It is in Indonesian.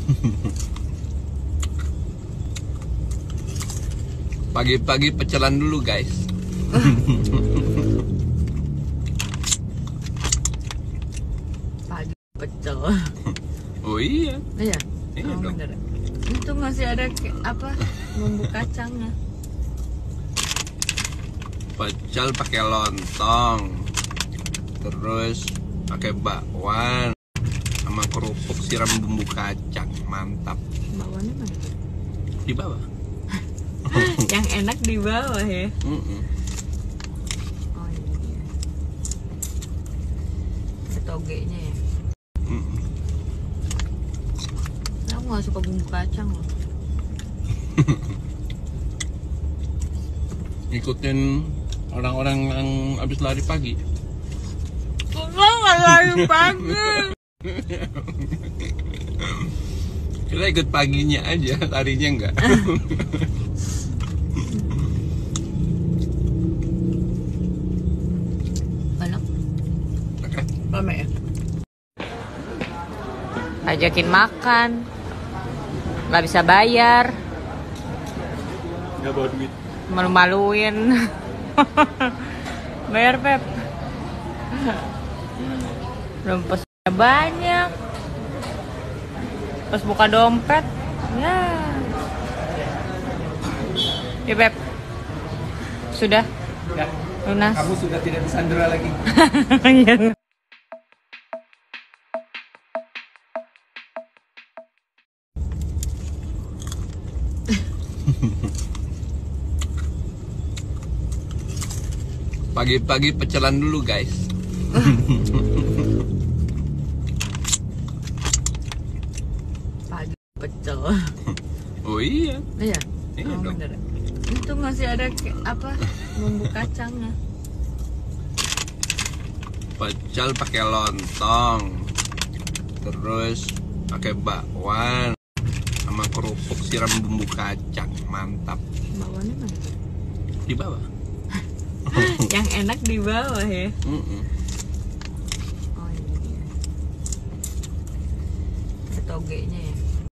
Pagi-pagi pecelan dulu guys. Pagi pecel. Oh iya. Iya. Iya Oh, dong. bener. Itu masih ada apa? Bumbu kacangnya. Pecel pakai lontong. Terus pakai bakwan sama kerupuk siram bumbu kacang. Mantap. Bawahnya mana? Di bawah. Yang enak di bawah ya. Mm-mm. Oh iya. Ada togenya ya. Mm-mm. Aku nggak suka bumbu kacang loh. Ikutin orang-orang yang habis lari pagi. Enggak lari pagi. Kita ikut paginya aja, larinya enggak. Banyak. Oke. Rame ya? Ajakin makan, nggak bisa bayar, Nggak bawa duit. malu-maluin. Bayar Pep. Belum pesannya banyak. Pas buka dompet, ya. Ya Pep. Sudah Ya, lunas. kamu sudah tidak disandera lagi. Iya. Pagi-pagi pecelan dulu guys. Pagi pecel. Oh iya. Iya. Iya Oh, dong. bener. Itu masih ada apa? Bumbu kacangnya. Pecel pakai lontong. Terus pakai bakwan sama kerupuk siram bumbu kacang. Mantap. Bawahnya mana? Di bawah. Yang enak di bawah ya. Mm-mm. Oh iya. Ada togenya ya.